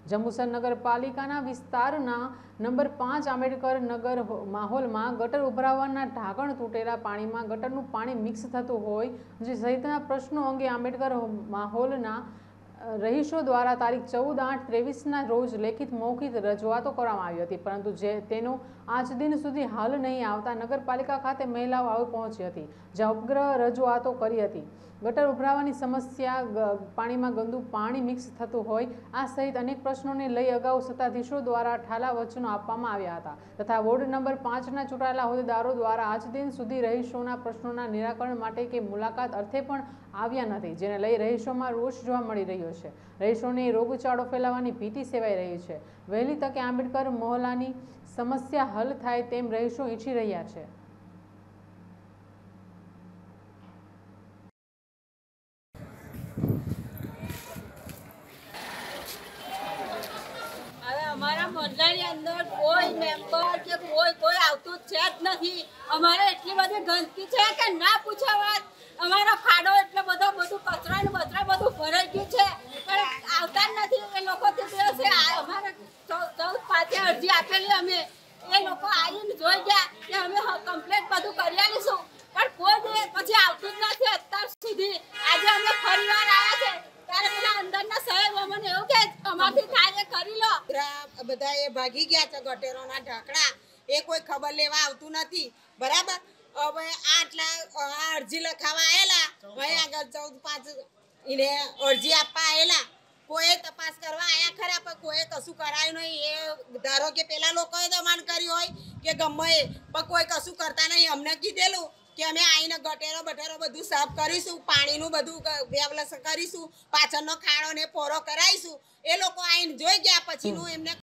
જંબુસર નગરપાલિકાના વિસ્તારના નંબર 5 આંબેડકર નગર માહોલમાં ગટર ઉભરાવાના ઢાંકણ તૂટેલા પાણીમાં ગટરનું પાણી મિક્સ થતું હોય જે સહિતના પ્રશ્નો અંગે આંબેડકર માહોલના રહીશો દ્વારા તારીખ 14/8/23ના રોજ લેખિત મૌખિક રજૂઆતો કરવામાં આવી હતી, પરંતુ તેનો આજ દિન સુધી હાલ નહીં આવતા નગરપાલિકા ખાતે મહિલાઓ આવી પહોંચી હતી, જ્યાં ઉપગ્રહ રજૂઆતો કરી હતી. ગટર ઉભરાવાની સમસ્યા, પાણીમાં ગંદુ પાણી મિક્સ થતું હોય આ સહિત અનેક પ્રશ્નોને લઈ અગાઉ સત્તાધીશો દ્વારા ઠાલા વચનો આપવામાં આવ્યા હતા તથા વોર્ડ નંબર 5ના ચૂંટાયેલા હોદ્દેદારો દ્વારા આજ દિન સુધી રહીશોના પ્રશ્નોના નિરાકરણ માટે કે મુલાકાત અર્થે પણ આવ્યા નથી, જેને લઈ રહીશોમાં રોષ જોવા મળી રહ્યો છે. રહીશોને રોગચાળો ફેલાવાની ભીતિ સેવાઈ રહી છે. વહેલી તકે આંબેડકર મહોલ્લાની સમસ્યા હલ થાય તેમ રહીશો ઈચ્છી રહ્યા છે. અમારા મોહલ્લાની અંદર કોઈ મેમ્બર કે કોઈ આવતું છે જ નથી. અમારે એટલી બધી ગંદકી છે કે ના પૂછો વાત. અમારો ખાડો એટલો બધું કચરા ને બચરા બધું ભરાઈ ગયું છે, પણ આવતા જ નથી એ લોકો. અમારે 14/5 અરજી આપેલી, અમે એ લોકો આવીને જોઈ ગયા કે અમે કમ્પ્લેટ બધું કરી આવીશું, પણ કોઈ પછી આવતું જ નથી અત્યાર સુધી. આજે અમે ફરી વાર આવ્યા છે ત્યારે પેલા અંદરના સાહેબ અમને એવું કે અમારથી થાય કરી લો. બધા એ ભાગી ગયા છે ગટેરોના ઢાંકણા, એ કોઈ ખબર લેવા આવતું નથી. બરાબર, હવે આટલા અરજી લખાવા આવેલા, ભાઈ આગળ 14/5 એને અરજી આપવા આવેલા, કોઈ તપાસ કરવા આયા ખરા પણ કોઈ કશું કરાયું નહીં. એ ધારો કે પેલા લોકોએ દબાણ કર્યું હોય કે ગમે એ, પણ કોઈ કશું કરતા નહીં. અમને કીધેલું કે અમે આવીને ગટેરો બટેરો બધું સાફ કરીશું, પાણીનું બધું વ્યવસ્થા કરીશું, પાછળનો ખાડો ને પોરો કરાવીશું. એ લોકો આવીને જોઈ ગયા પછીનું એમને